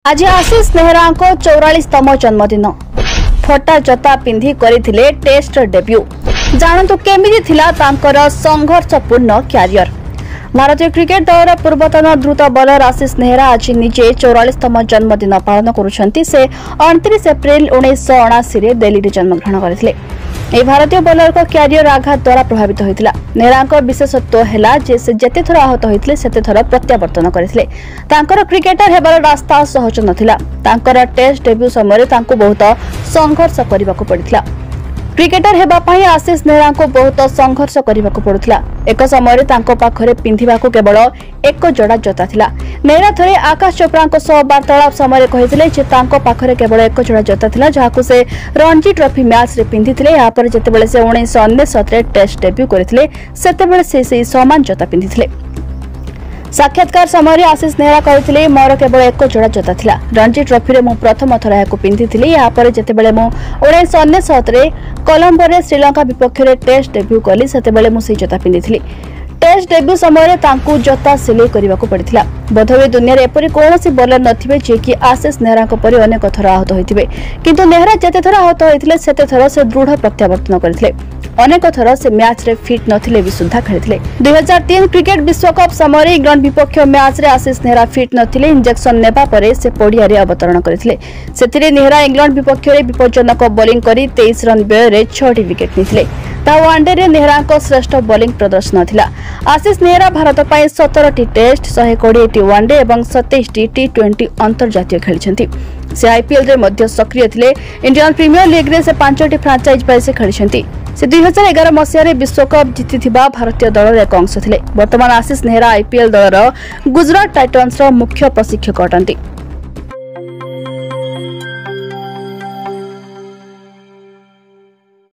आज आशीष नेहरा को 44तम जन्मदिन फटा जता पिंधि करथिले टेस्ट डेब्यू जानतु केमिति थिला तांकर संघर्षपूर्ण क्यारियर। भारतीय क्रिकेट दलर पूर्वतन द्रुत बॉलर आशीष नेहरा आज निजे 44तम जन्मदिन पालन करुछंती। से 29 एप्रिल 1979 रे दिल्ली जन्मग्रहण करथिले। भारतीय बॉलर को क्यारियर आघात द्वारा प्रभावित होइतिला। नेहरा विशेषत्व है जे से जेते थर आहत होइतिले सेते थर प्रत्यावर्तन करथिले। तांकर क्रिकेटर हेबार रास्ता सहज नथिला। तांकर टेस्ट डेब्यू समय तांको बहुत संघर्ष करबाको पड़ितिला। क्रिकेटर हेबा पई आशीष नेहरा को बहुत संघर्ष करबाको पड़ुतिला। एक समय तांको पाखरे पिंधिबाको केवल एक जोड़ा जता थिला। नेहरा थरे आकाश चोप्रा को सह वार्तालाप समय कहिथिले जे तांको पाखरे केवल एक जोड़ा जता थिला जहाको से रणजी ट्रॉफी मैच रे पिंधिथिले। या पर जेतेबेले से 1999 रे टेस्ट डेब्यू करथिले सेतेबेले से समान जता पिंधिथिले। साक्षात्कार समय आशीष नेहरा कहते मोर केवल एक जोड़ा जता थिला। रणजी ट्रॉफी रे मु प्रथम थर या पिंधिथिली। या पर जेतेबेले मु 1999 रे कोलंबो रे श्रीलंका विपक्ष रे टेस्ट डेब्यू कली सेतेबेले मु से जता पिंधिथिली। टेस्ट डेब्यू समय तांकु जता सिलाई करबाको पड़िथिला। बोधवे दुनिया रे एपरि कोनोसी बॉलर नथिबे जे कि आशीष नेहरा को परि अनेक थर आहत होइथिबे। किंतु नेहरा जेते थर आहत होइथिले सेते थर से दृढ़ प्रत्यावर्तन करथिले। अनेक थर से मैच रे फिट नथिले भी सुद्धा खेलिथिले। 2003 क्रिकेट विश्वकप समय इंग्लैंड विपक्ष मैच रे आशीष नेहरा फिट नथिले। इंजेक्शन नेबा परे से पडिया रे अवतरण करथिले। सेतिरे नेहरा इंग्लैंड विपक्ष रे विपज्जनक बॉलिंग करी 23 रन व्यय रे 6टी विकेट निथिले। ता वनडे रे नेहरा को श्रेष्ठ बॉलिंग प्रदर्शन थिला। आशीष नेहरा भारत पई 17टी टेस्ट 120टी वनडे एवं 27टी टी20 अंतर्जातीय खेलिछंती। से आईपीएल रे मध्य सक्रिय थिले। इंडियन प्रीमियर लीग रे से 5टी फ्रांचाइज पई से खेलिछंती। से 2011 मसीह रे विश्वकप जीतिथिबा भारतीय दलर एक अंश थिले। वर्तमान आशीष नेहरा आईपीएल दलर गुजरात टाइटन्स रो मुख्य प्रशिक्षक अटंती।